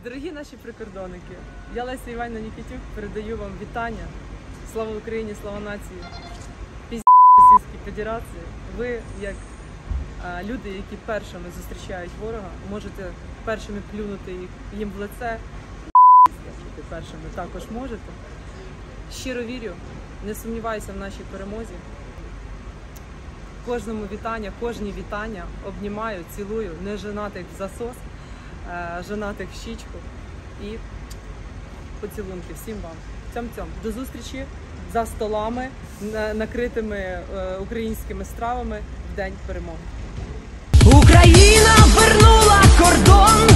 Дорогі наші прикордонники, я Леся Іванівна Нікітюк передаю вам вітання. Слава Україні, слава нації, пізді Російській Федерації. Ви, як люди, які першими зустрічають ворога, можете першими плюнути їм в лице, першими також можете. Щиро вірю, не сумніваюся в нашій перемозі. Кожному вітання, кожні вітання обнімаю, цілую, не женатих в засос, женатих в щічку і поцілунки всім вам. Цьом-цьом. До зустрічі за столами, накритими українськими стравами в День перемоги. Україна вернула кордон.